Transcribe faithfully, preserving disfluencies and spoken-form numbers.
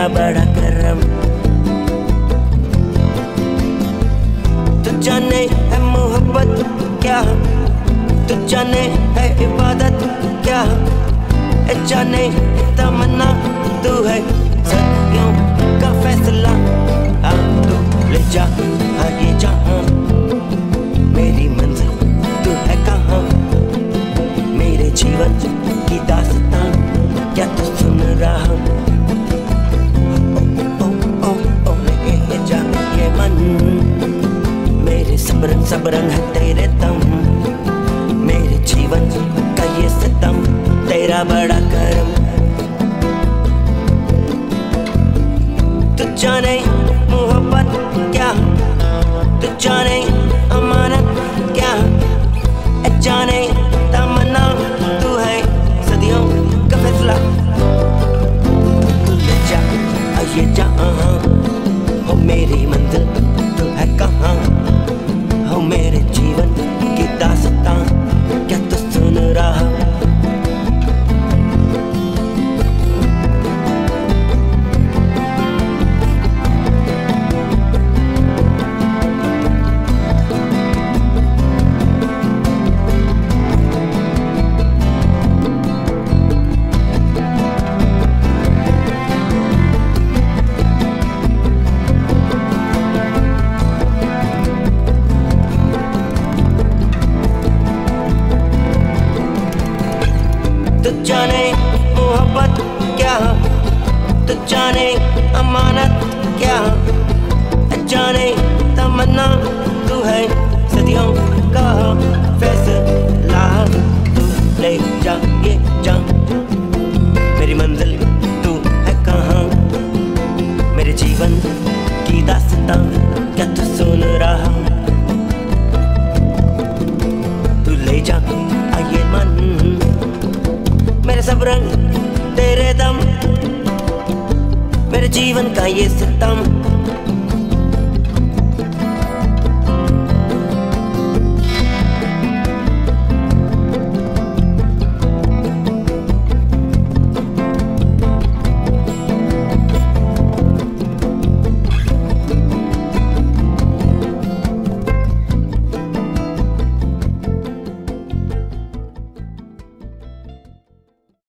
तेरा बड़ा करम। तू जाने है मोहब्बत क्या, तू जाने है इबादत क्या, ए जाने तमन्ना तू है सदियों का फैसला। हाँ तू ले जा आगे जहाँ, मेरी मंजिल तू है कहाँ, मेरे जीवन की दास्तां क्या तू सुन रहा। ओ ओ ओ ओ ले जा ये मन, मेरे सबरंग सबरंग है तेरे दम, मेरे जीवन का ये सितम तेरा बड़ा करम। तू जाने मोहब्बत क्या, तू जाने अमानत क्या, जाने तमन्ना तू है सदियों का फैसला। तू ले जा आइए जहाँ, हो मेरी मंजिल तू है कहाँ, हो मेरे जीवन की दास्तां क्या तू सुन रहा। तू जाने मोहब्बत क्या, तू जाने अमानत क्या, जाने तमन्ना तू है सदियों का फैसला। तू ले जा ये जा, मेरी मंजिल तू है कहाँ, मेरे जीवन की दास्तां क्या तू सुन रहा। तू ले जा आइए मन, मेरे सब रंग तेरे दम, मेरे जीवन का ये सितम